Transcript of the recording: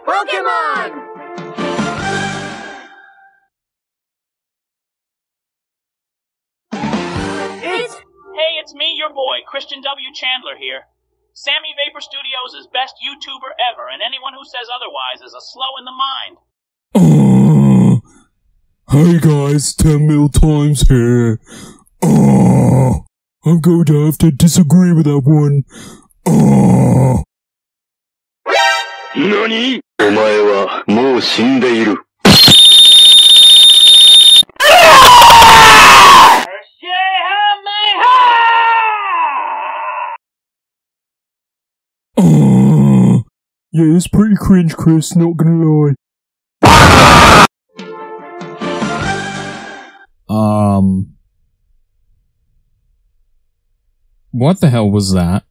Pokemon! Hey, it's me, your boy, Christian W. Chandler here. SamiVaporStudios is best YouTuber ever, and anyone who says otherwise is a slow in the mind. Hey guys, 10 mil times here. I'm going to have to disagree with that one. NANI?! お前はもう死んでいる。 Yeah, it's pretty cringe, Chris, not gonna lie. What the hell was that?